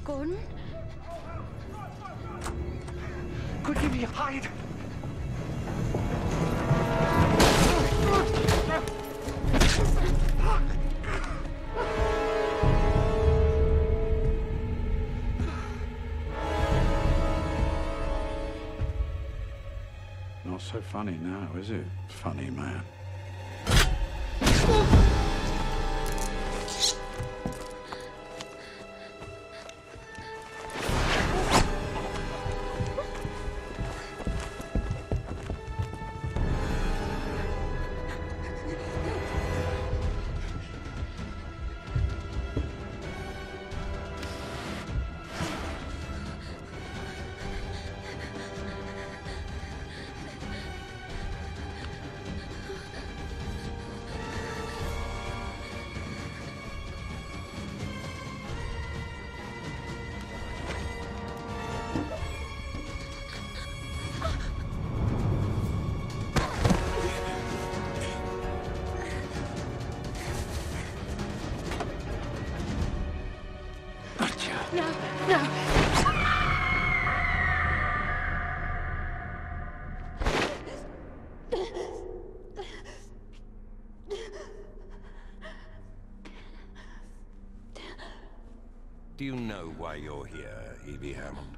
Gordon? Quick, Evey, hide! Not so funny now, is it, funny man? Do you know why you're here, Evey Hammond?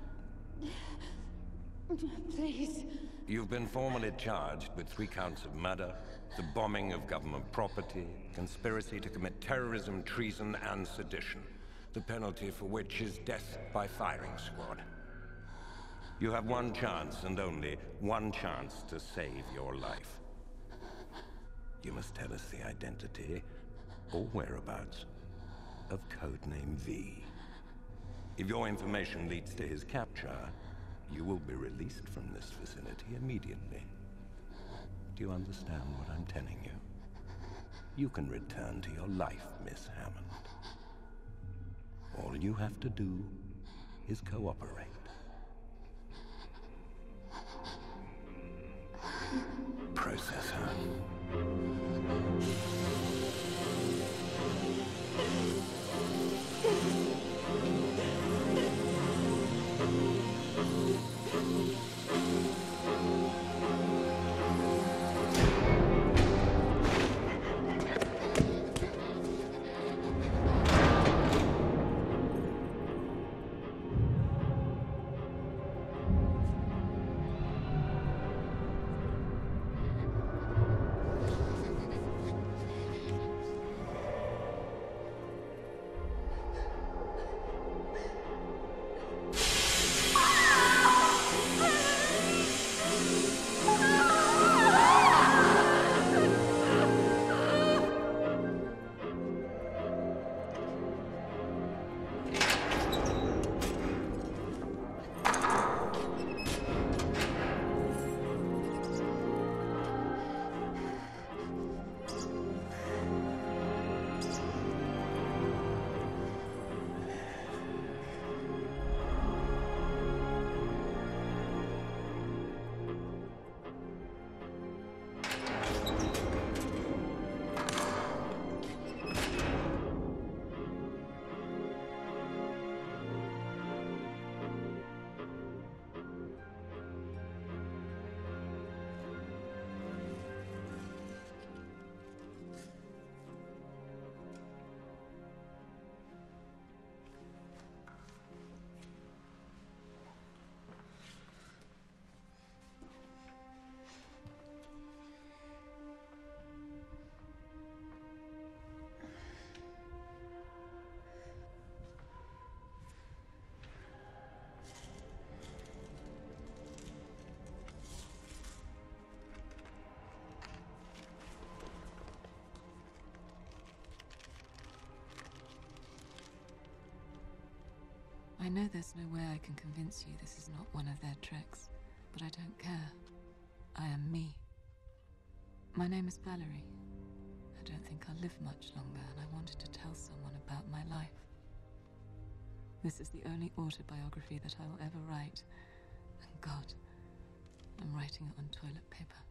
Please. You've been formally charged with 3 counts of murder, the bombing of government property, conspiracy to commit terrorism, treason, and sedition, the penalty for which is death by firing squad. You have one chance, and only one chance, to save your life. You must tell us the identity, or whereabouts, of Codename V. If your information leads to his capture, you will be released from this vicinity immediately. Do you understand what I'm telling you? You can return to your life, Miss Hammond. All you have to do is cooperate. Process her. I know there's no way I can convince you this is not one of their tricks, but I don't care. I am me. My name is Valerie. I don't think I'll live much longer, and I wanted to tell someone about my life. This is the only autobiography that I will ever write. And God, I'm writing it on toilet paper.